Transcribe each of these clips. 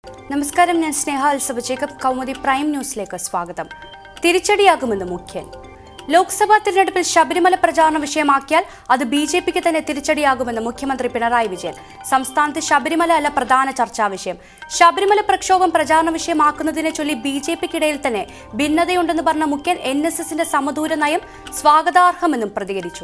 നമസ്കാരം, ഞാൻ സ്നേഹ അൽസബ ജേക്കബ്. കൗമുദി പ്രൈം ന്യൂസിലേക്ക് സ്വാഗതം. തിരിച്ചടിയാകുമെന്ന് മുഖ്യൻ. ലോക്സഭാ തിരഞ്ഞെടുപ്പിൽ ശബരിമല പ്രചാരണ വിഷയമാക്കിയാൽ അത് BJPക്ക് തന്നെ തിരിച്ചടിയാകുമെന്ന് മുഖ്യമന്ത്രി പിണറായി വിജയൻ. സംസ്ഥാനത്ത് ശബരിമല അല്ല പ്രധാന ചർച്ചാ വിഷയം. ശബരിമല പ്രക്ഷോഭം പ്രചാരണ വിഷയമാക്കുന്നതിനെ ചൊല്ലി BJPക്കിടയിൽ തന്നെ ഭിന്നതയുണ്ടെന്ന് പറഞ്ഞ മുഖ്യൻ NSSന്റെ സമദൂര നയം സ്വാഗതാർഹമെന്നും പ്രതികരിച്ചു.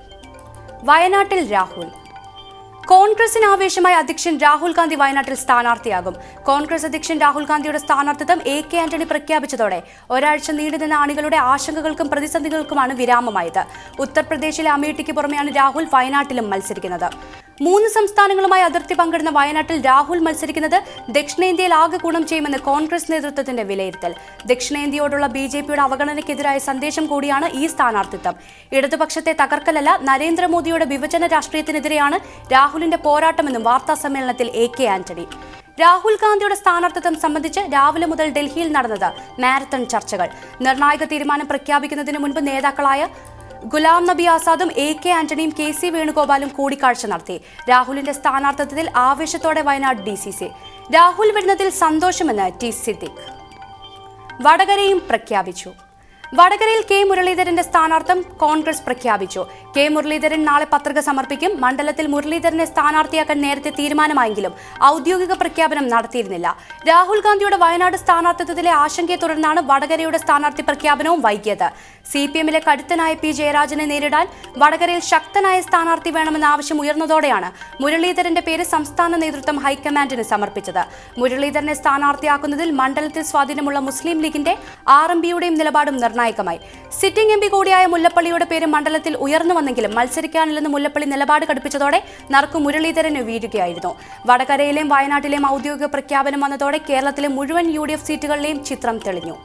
വയനാട്ടിൽ രാഹുൽ. കോൺഗ്രസിന് ആവേശമായ അധ്യക്ഷൻ രാഹുൽ ഗാന്ധി വയനാട്ടിൽ സ്ഥാനാർത്ഥിയാകും. കോൺഗ്രസ് അധ്യക്ഷൻ രാഹുൽ ഗാന്ധിയുടെ സ്ഥാനാർത്ഥിത്വം AK ആന്റണി പ്രഖ്യാപിച്ചതോടെ ഒരാഴ്ച നീണ്ടുനിന്ന അണികളുടെ ആശങ്കകൾക്കും പ്രതിസന്ധികൾക്കുമാണ് വിരാമമായത്. ഉത്തർപ്രദേശിലെ അമേഠിക്ക് പുറമെയാണ് രാഹുൽ വയനാട്ടിലും മത്സരിക്കുന്നത്. 3 സംസ്ഥാനങ്ങളുമായി അതിർത്തി പങ്കിടുന്ന വയനാട്ടിൽ രാഹുൽ മത്സരിക്കുന്നത് ദക്ഷിണേന്ത്യയിൽ ആകെ ഗുണം ചെയ്യുമെന്ന് കോൺഗ്രസ് നേതൃത്വത്തിന്റെ വിലയിരുത്തൽ. ദക്ഷിണേന്ത്യയോടുള്ള BJPയുടെ അവഗണനയ്ക്കെതിരായ സന്ദേശം കൂടിയാണ് ഈ സ്ഥാനാർത്ഥിത്വം. ഇടതുപക്ഷത്തെ തകർക്കലല്ല, നരേന്ദ്രമോദിയുടെ വിഭജന രാഷ്ട്രീയത്തിനെതിരെയാണ് രാഹുലിന്റെ പോരാട്ടമെന്നും വാർത്താസമ്മേളനത്തിൽ AK ആന്റണി. രാഹുൽ ഗാന്ധിയുടെ സ്ഥാനാർത്ഥിത്വം സംബന്ധിച്ച് രാവിലെ മുതൽ ഡൽഹിയിൽ നടന്നത് മാരത്തൺ ചർച്ചകൾ. നിർണായക തീരുമാനം പ്രഖ്യാപിക്കുന്നതിന് മുൻപ് നേതാക്കളായ ഗുലാം നബി ആസാദും AK ആന്റണിയും KC വേണുഗോപാലും കൂടിക്കാഴ്ച നടത്തി. രാഹുലിന്റെ സ്ഥാനാർത്ഥിത്വത്തിൽ ആവേശത്തോടെ വയനാട് DCC. രാഹുൽ വരുന്നതിൽ സന്തോഷമെന്ന് T സിദ്ദിഖ്. വടകരയും പ്രഖ്യാപിച്ചു. വടകരയിൽ K മുരളീധരന്റെ സ്ഥാനാർത്ഥം കോൺഗ്രസ് പ്രഖ്യാപിച്ചു. K മുരളീധരൻ നാളെ പത്രിക സമർപ്പിക്കും. മണ്ഡലത്തിൽ മുരളീധരനെ സ്ഥാനാർത്ഥിയാക്കാൻ നേരത്തെ തീരുമാനമായെങ്കിലും ഔദ്യോഗിക പ്രഖ്യാപനം നടത്തിയിരുന്നില്ല. രാഹുൽ ഗാന്ധിയുടെ വയനാട് സ്ഥാനാർത്ഥിത്വത്തിലെ ആശങ്കയെ തുടർന്നാണ് വടകരയുടെ സ്ഥാനാർത്ഥി പ്രഖ്യാപനവും വൈകിയത്. CPMലെ കരുത്തനായ P ജയരാജനെ നേരിടാൻ വടകരയിൽ ശക്തനായ സ്ഥാനാർത്ഥി വേണമെന്ന ആവശ്യം ഉയർന്നതോടെയാണ് മുരളീധരന്റെ പേര് സംസ്ഥാന നേതൃത്വം ഹൈക്കമാൻഡിന് സമർപ്പിച്ചത്. മുരളീധരനെ സ്ഥാനാർത്ഥിയാക്കുന്നതിൽ മണ്ഡലത്തിൽ സ്വാധീനമുള്ള മുസ്ലിം ലീഗിന്റെ RMPയുടെയും നിലപാടും നിർണായകമായി. സിറ്റിംഗ് MP കൂടിയായ മുല്ലപ്പള്ളിയുടെ പേര് മണ്ഡലത്തിൽ ഉയർന്നു വന്നെങ്കിലും മത്സരിക്കാനില്ലെന്ന് മുല്ലപ്പള്ളി നിലപാട് കടുപ്പിച്ചതോടെ നറുക്കു മുരളീധരന് വീഴുകയായിരുന്നു. വടകരയിലെയും വയനാട്ടിലെയും ഔദ്യോഗിക പ്രഖ്യാപനം വന്നതോടെ കേരളത്തിലെ മുഴുവൻ UDF സീറ്റുകളിലെയും ചിത്രം തെളിഞ്ഞു.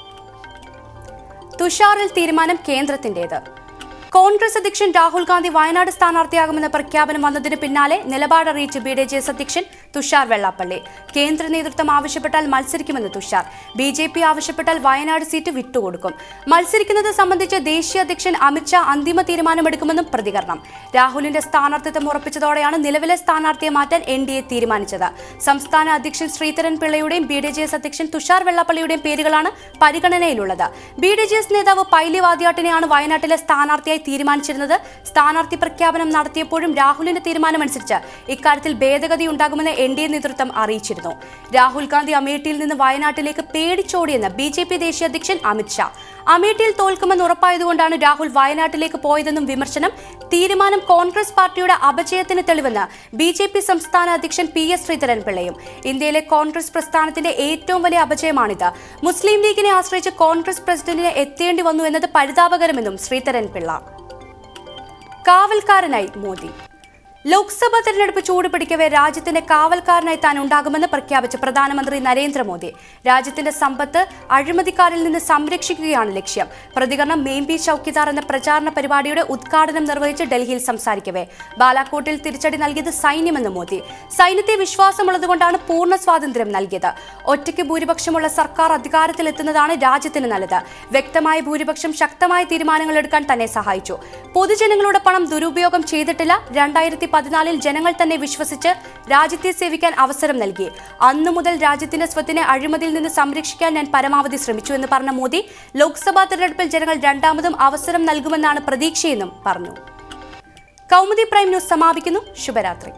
തുഷാറിൽ തീരുമാനം കേന്ദ്രത്തിന്റേത്. കോൺഗ്രസ് അധ്യക്ഷൻ രാഹുൽ ഗാന്ധി വയനാട് സ്ഥാനാർത്ഥിയാകുമെന്ന പ്രഖ്യാപനം വന്നതിന് പിന്നാലെ നിലപാടറിയിച്ച് BDJS അധ്യക്ഷൻ തുഷാർ വെള്ളാപ്പള്ളി. കേന്ദ്ര നേതൃത്വം ആവശ്യപ്പെട്ടാൽ മത്സരിക്കുമെന്ന് തുഷാർ. BJP ആവശ്യപ്പെട്ടാൽ വയനാട് സീറ്റ് വിട്ടുകൊടുക്കും. മത്സരിക്കുന്നത് സംബന്ധിച്ച് ദേശീയ അധ്യക്ഷൻ അമിത്ഷാ അന്തിമ തീരുമാനമെടുക്കുമെന്നും പ്രതികരണം. രാഹുലിന്റെ സ്ഥാനാർത്ഥിത്വം ഉറപ്പിച്ചതോടെയാണ് നിലവിലെ സ്ഥാനാർത്ഥിയെ മാറ്റാൻ NDA തീരുമാനിച്ചത്. സംസ്ഥാന അധ്യക്ഷൻ ശ്രീധരൻ പിള്ളയുടെയും BDJS അധ്യക്ഷൻ തുഷാർ വെള്ളാപ്പള്ളിയുടെയും പേരുകളാണ് പരിഗണനയിലുള്ളത്. BDJS നേതാവ് പൈലി വാദിയാട്ടിനെയാണ് വയനാട്ടിലെ സ്ഥാനാർത്ഥിയായി തീരുമാനിച്ചിരുന്നത്. സ്ഥാനാർത്ഥി പ്രഖ്യാപനം നടത്തിയപ്പോഴും രാഹുലിന്റെ തീരുമാനമനുസരിച്ച് ഇക്കാര്യത്തിൽ ഭേദഗതി ഉണ്ടാകുമെന്ന് NDA നേതൃത്വം അറിയിച്ചിരുന്നു. രാഹുൽ ഗാന്ധി അമേഠിയിൽ നിന്ന് വയനാട്ടിലേക്ക് പേടിച്ചോടിയെന്ന് BJP ദേശീയ അധ്യക്ഷൻ അമിത്ഷാ. അമേഠിയിൽ തോൽക്കുമെന്ന് ഉറപ്പായതുകൊണ്ടാണ് രാഹുൽ വയനാട്ടിലേക്ക് പോയതെന്നും വിമർശനം. തീരുമാനം കോൺഗ്രസ് പാർട്ടിയുടെ അപജയത്തിന് തെളിവെന്ന് BJP സംസ്ഥാന അധ്യക്ഷൻ PS ശ്രീധരൻ പിള്ളയും. ഇന്ത്യയിലെ കോൺഗ്രസ് പ്രസ്ഥാനത്തിന്റെ ഏറ്റവും വലിയ അപജയമാണിത്. മുസ്ലിം ലീഗിനെ ആശ്രയിച്ച് കോൺഗ്രസ് പ്രസിഡന്റിനെ എത്തേണ്ടി വന്നു എന്നത് പരിതാപകരമെന്നും ശ്രീധരൻ പിള്ള. കാവൽക്കാരനായി മോദി. ലോക്സഭാ തെരഞ്ഞെടുപ്പ് ചൂടുപിടിക്കവേ രാജ്യത്തിന്റെ കാവൽക്കാരനായി താൻ ഉണ്ടാകുമെന്ന് പ്രഖ്യാപിച്ച പ്രധാനമന്ത്രി നരേന്ദ്രമോദി. രാജ്യത്തിന്റെ സമ്പത്ത് അഴിമതിക്കാരിൽ നിന്ന് സംരക്ഷിക്കുകയാണ് ലക്ഷ്യം. പ്രതികരണം മേംബി ചൌക്കിദാർ എന്ന പ്രചാരണ പരിപാടിയുടെ ഉദ്ഘാടനം നിർവഹിച്ച് ഡൽഹിയിൽ സംസാരിക്കവേ. ബാലാക്കോട്ടിൽ തിരിച്ചടി നൽകിയത് സൈന്യമെന്ന് മോദി. സൈന്യത്തെ വിശ്വാസമുള്ളതുകൊണ്ടാണ് പൂർണ്ണ സ്വാതന്ത്ര്യം നൽകിയത്. ഒറ്റയ്ക്ക് ഭൂരിപക്ഷമുള്ള സർക്കാർ അധികാരത്തിലെത്തുന്നതാണ് രാജ്യത്തിന് നല്ലത്. വ്യക്തമായ ഭൂരിപക്ഷം ശക്തമായ തീരുമാനങ്ങൾ എടുക്കാൻ തന്നെ സഹായിച്ചു. പൊതുജനങ്ങളുടെ പണം ദുരുപയോഗം ചെയ്തിട്ടില്ല. 2014 ജനങ്ങൾ തന്നെ വിശ്വസിച്ച് രാജ്യത്തെ സേവിക്കാൻ അവസരം നൽകി. അന്നു മുതൽ രാജ്യത്തിന്റെ സ്വത്തിനെ അഴിമതിയിൽ നിന്ന് സംരക്ഷിക്കാൻ ഞാൻ പരമാവധി ശ്രമിച്ചു എന്ന് പറഞ്ഞ മോദി ലോക്സഭാ തെരഞ്ഞെടുപ്പിൽ ജനങ്ങൾ രണ്ടാമതും അവസരം നൽകുമെന്നാണ് പ്രതീക്ഷയെന്നും പറഞ്ഞു. കൗമുദി പ്രൈം ന്യൂസ് സമാപിക്കുന്നു. ശുഭരാത്രി.